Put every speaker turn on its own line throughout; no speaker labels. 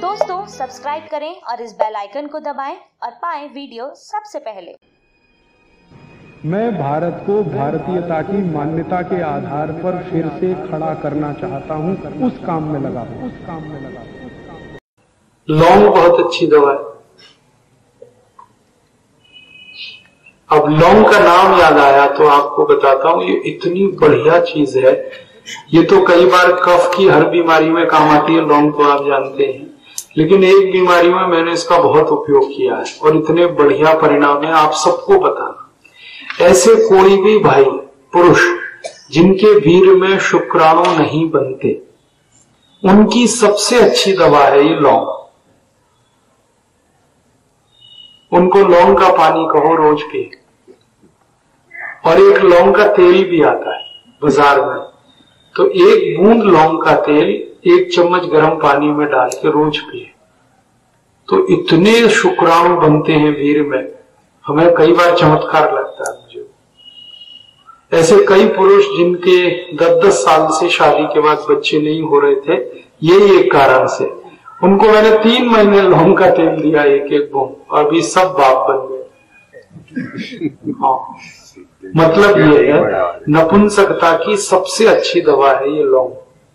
दोस्तों सब्सक्राइब करें और इस बेल आइकन को दबाएं और पाएं वीडियो सबसे पहले।
मैं भारत को भारतीयता की मान्यता के आधार पर फिर से खड़ा करना चाहता हूं, उस काम में लगा हूं।
लौंग बहुत अच्छी दवा है। अब लौंग का नाम याद आया तो आपको बताता हूं, ये इतनी बढ़िया चीज है। ये तो कई बार कफ की हर बीमारी में काम आती है लौंग, तो आप जानते हैं, लेकिन एक बीमारी में मैंने इसका बहुत उपयोग किया है और इतने बढ़िया परिणाम है, आप सबको बताना। ऐसे कोई भी भाई पुरुष जिनके वीर्य में शुक्राणु नहीं बनते, उनकी सबसे अच्छी दवा है ये लौंग। उनको लौंग का पानी कहो रोज पिए, और एक लौंग का तेल भी आता है बाजार में, तो एक बूंद लौंग का तेल 1 चम्मच गर्म पानी में डाल के रोज पिए, तो इतने शुक्राणु बनते हैं वीर्य में, हमें कई बार चमत्कार लगता है मुझे। ऐसे कई पुरुष जिनके 10-10 साल से शादी के बाद बच्चे नहीं हो रहे थे, यही एक कारण से, उनको मैंने 3 महीने लौंग का तेल दिया, एक बूंद, और अभी सब बाप बन गए। हाँ, मतलब ये है नपुंसकता की सबसे अच्छी दवा है ये लौंग,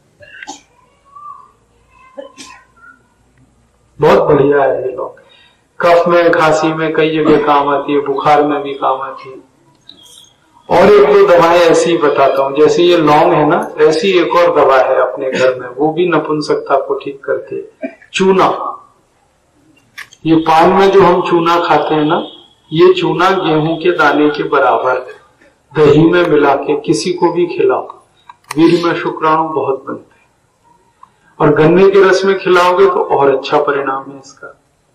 बहुत बढ़िया है ये लौंग। कफ में खांसी में कई जगह काम आती है, बुखार में भी काम आती है। और 1-2 दवाएं ऐसी ही बताता हूं, जैसे ये लौंग है ना, ऐसी एक और दवा है अपने घर में, वो भी नपुंसकता को ठीक करती है। चूना, ये पान में जो हम चूना खाते हैं ना, ये चूना गेहूं के दाने के बराबर है। दही में मिला के किसी को भी खिलाओ, वीर्य में शुक्राणु बहुत बनते हैं, और गन्ने के रस में खिलाओगे तो और अच्छा परिणाम है इसका।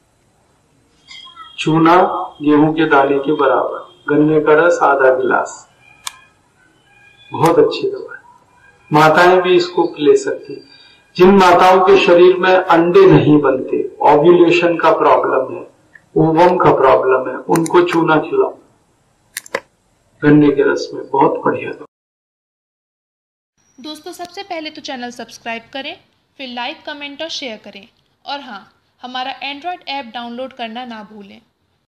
चूना गेहूं के दाने के बराबर, गन्ने का रस आधा गिलास, बहुत अच्छी दवा है। माताएं भी इसको ले सकती। जिन माताओं के शरीर में अंडे नहीं बनते, ओव्यूलेशन का प्रॉब्लम है, ओवम का प्रॉब्लम है, उनको चूना खिलाओ गन्ने के रस में, बहुत बढ़िया दवा।
दोस्तों सबसे पहले तो चैनल सब्सक्राइब करें, फिर लाइक, कमेंट और शेयर करें, और हाँ, हमारा एंड्रॉयड ऐप डाउनलोड करना ना भूलें।